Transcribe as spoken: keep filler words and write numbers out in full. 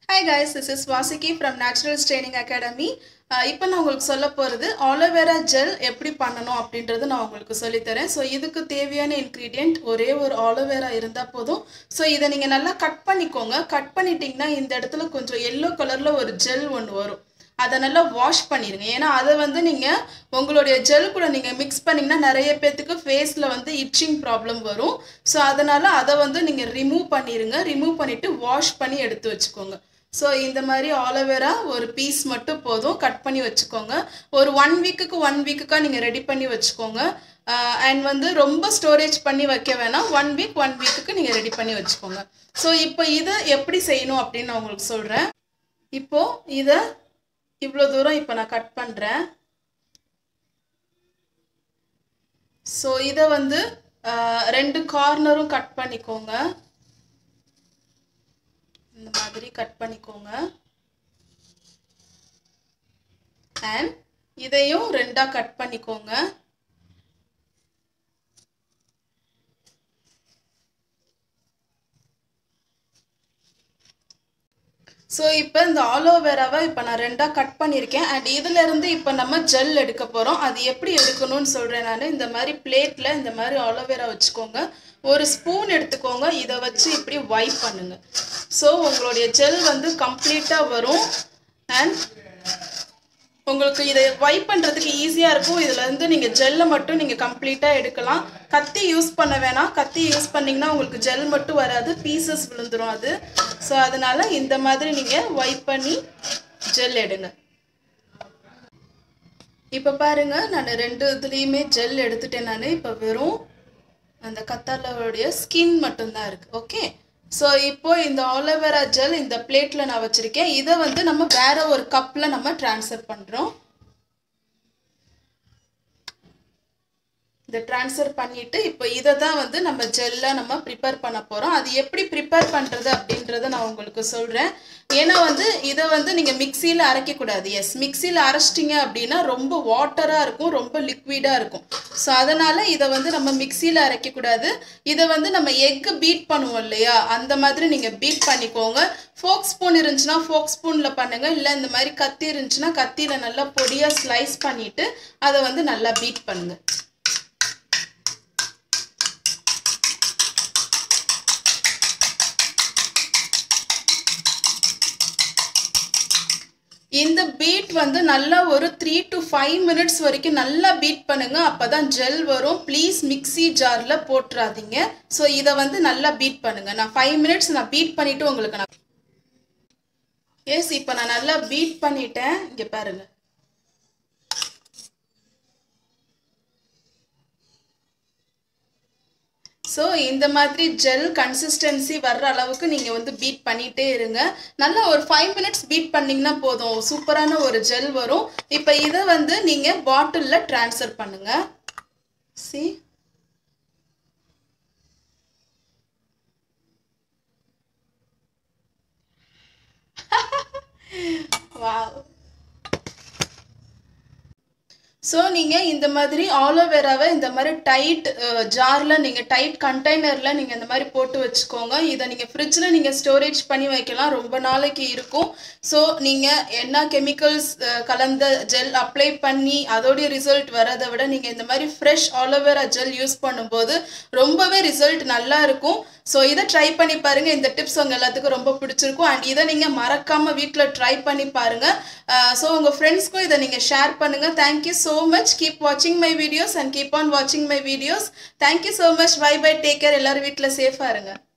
Hi guys, this is Vasiki from Naturals Training Academy. இப்போ நான் உங்களுக்கு சொல்ல போகிறது ஆலோவேரா ஜெல் எப்படி பண்ணணும் அப்படின்றது நான் உங்களுக்கு சொல்லித்தரேன். ஸோ இதுக்கு தேவையான இன்க்ரீடியன்ட் ஒரே ஒரு ஆலோவேரா இருந்தால் போதும். ஸோ இதை நீங்கள் நல்லா கட் பண்ணிக்கோங்க. கட் பண்ணிட்டீங்கன்னா இந்த இடத்துல கொஞ்சம் எல்லோ கலரில் ஒரு ஜெல் ஒன்று வரும். அதை நல்லா வாஷ் பண்ணிடுங்க. ஏன்னா அதை வந்து நீங்கள் உங்களுடைய ஜெல் கூட நீங்கள் மிக்ஸ் பண்ணிங்கன்னா நிறைய பேர்த்துக்கு ஃபேஸில் வந்து இச்சிங் ப்ராப்ளம் வரும். ஸோ அதனால் அதை வந்து நீங்கள் ரிமூவ் பண்ணிடுங்க. ரிமூவ் பண்ணிவிட்டு வாஷ் பண்ணி எடுத்து வச்சுக்கோங்க. ஸோ இந்த மாதிரி ஆலோவேரா ஒரு பீஸ் மட்டும் போதும், கட் பண்ணி வச்சுக்கோங்க. ஒரு ஒன் வீக்குக்கு ஒன் வீக்குக்காக நீங்கள் ரெடி பண்ணி வச்சுக்கோங்க. அண்ட் வந்து ரொம்ப ஸ்டோரேஜ் பண்ணி வைக்க வேணாம். ஒன் வீக் ஒன் வீக்குக்கு நீங்கள் ரெடி பண்ணி வச்சுக்கோங்க. ஸோ இப்போ இதை எப்படி செய்யணும் அப்படின்னு நான் உங்களுக்கு சொல்கிறேன். இப்போது இதை இவ்வளோ தூரம் இப்போ நான் கட் பண்ணுறேன். ஸோ இதை வந்து ரெண்டு கார்னரும் கட் பண்ணிக்கோங்க. இந்த மாதிரி கட் பண்ணிக்கோங்க. அண்ட் இதையும் ரெண்டா கட் பண்ணிக்கோங்க. ஸோ இப்போ இந்த ஆலோவேராவை இப்போ நான் ரெண்டாக கட் பண்ணியிருக்கேன். அண்ட் இதிலேருந்து இப்போ நம்ம ஜெல் எடுக்க போகிறோம். அது எப்படி எடுக்கணும்னு சொல்கிறேன் நான். இந்த மாதிரி பிளேட்டில் இந்த மாதிரி ஆலோவேரா வச்சுக்கோங்க. ஒரு ஸ்பூன் எடுத்துக்கோங்க. இதை வச்சு இப்படி வைப் பண்ணுங்க. ஸோ உங்களுடைய ஜெல் வந்து கம்ப்ளீட்டாக வரும். அண்ட் உங்களுக்கு இதை வைப் பண்ணுறதுக்கு ஈஸியாக இருக்கும். இதிலேருந்து நீங்கள் ஜெல்லை மட்டும் நீங்கள் கம்ப்ளீட்டாக எடுக்கலாம். கத்தி யூஸ் பண்ண வேணாம். கத்தி யூஸ் பண்ணிங்கன்னா உங்களுக்கு ஜெல் மட்டும் வராது, பீசஸ் விழுந்துடும் அது. ஸோ அதனால் இந்த மாதிரி நீங்கள் வைப் பண்ணி ஜெல் எடுங்க. இப்போ பாருங்கள், நான் ரெண்டு இதுலேயுமே ஜெல் எடுத்துட்டேன். நான் இப்போ வெறும் அந்த கத்தாழோடைய ஸ்கின் மட்டும்தான் இருக்குது. ஓகே, ஸோ இப்போ இந்த ஆலோவேரா ஜெல் இந்த பிளேட்டில் நான் வச்சுருக்கேன். இதை வந்து நம்ம வேற ஒரு கப்பில் நம்ம ட்ரான்ஸ்ஃபர் பண்ணுறோம். இதை ட்ரான்ஸ்ஃபர் பண்ணிவிட்டு இப்போ இதை தான் வந்து நம்ம ஜெல்லை நம்ம ப்ரிப்பேர் பண்ண போகிறோம். அது எப்படி ப்ரிப்பேர் பண்ணுறது அப்படின்றத நான் உங்களுக்கு சொல்கிறேன். ஏன்னா வந்து இதை வந்து நீங்கள் மிக்சியில் அரைக்கக்கூடாது. எஸ், மிக்சியில் அரைச்சிட்டிங்க அப்படின்னா ரொம்ப வாட்டராக இருக்கும், ரொம்ப லிக்விடாக இருக்கும். ஸோ அதனால் இதை வந்து நம்ம மிக்சியில் அரைக்கக்கூடாது. இதை வந்து நம்ம எக்கு பீட் பண்ணுவோம் இல்லையா, அந்த மாதிரி நீங்கள் பீட் பண்ணிக்கோங்க. ஃபோக் ஸ்பூன் இருந்துச்சுன்னா ஃபோக் ஸ்பூனில் பண்ணுங்கள். இல்லை இந்த மாதிரி கத்தி இருந்துச்சுன்னா கத்தியில் நல்லா பொடியாக ஸ்லைஸ் பண்ணிவிட்டு அதை வந்து நல்லா பீட் பண்ணுங்கள். இந்த பீட் வந்து நல்லா ஒரு த்ரீ டு ஃபைவ் மினிட்ஸ் வரைக்கும் நல்லா பீட் பண்ணுங்க. அப்போதான் ஜெல் வரும். ப்ளீஸ் மிக்சி ஜாரில் போட்டுறாதீங்க. ஸோ இதை வந்து நல்லா பீட் பண்ணுங்க. நான் ஃபைவ் மினிட்ஸ் நான் பீட் பண்ணிவிட்டு உங்களுக்கு நான் எஸ் இப்போ நான் நல்லா பீட் பண்ணிட்டேன். இங்கே பாருங்க. ஸோ இந்த மாதிரி ஜெல் கன்சிஸ்டன்சி வர்ற அளவுக்கு நீங்கள் வந்து பீட் பண்ணிகிட்டே இருங்க. நல்லா ஒரு ஃபைவ் மினிட்ஸ் பீட் பண்ணிங்கன்னா போதும், சூப்பரான ஒரு ஜெல் வரும். இப்போ இதை வந்து நீங்கள் பாட்டிலில் ட்ரான்ஸ்ஃபர் பண்ணுங்கள். C wow. ஸோ நீங்கள் இந்த மாதிரி ஆலோவேராவை இந்த மாதிரி டைட் ஜாரில் நீங்கள் டைட் கண்டெய்னரில் நீங்கள் இந்த மாதிரி போட்டு வச்சுக்கோங்க. இதை நீங்கள் ஃப்ரிட்ஜில் நீங்கள் ஸ்டோரேஜ் பண்ணி வைக்கலாம், ரொம்ப நாளைக்கு இருக்கும். ஸோ நீங்கள் என்ன கெமிக்கல்ஸ் கலந்த ஜெல் அப்ளை பண்ணி அதோடைய ரிசல்ட் வரதை விட நீங்கள் இந்த மாதிரி ஃப்ரெஷ் ஆலோவேரா ஜெல் யூஸ் பண்ணும்போது ரொம்பவே ரிசல்ட் நல்லா இருக்கும். ஸோ இதை ட்ரை பண்ணி பாருங்கள். இந்த டிப்ஸ் உங்கள் எல்லாத்துக்கும் ரொம்ப பிடிச்சிருக்கும். அண்ட் இதை நீங்கள் மறக்காமல் வீட்டில் ட்ரை பண்ணி பாருங்கள். ஸோ உங்கள் ஃப்ரெண்ட்ஸ்க்கும் இதை நீங்கள் ஷேர் பண்ணுங்கள். Thank you so much. Keep watching my videos and keep on watching my videos. Thank you so much. Bye bye. Take care. எல்லாரும் வீட்டில் சேஃபாக இருங்க.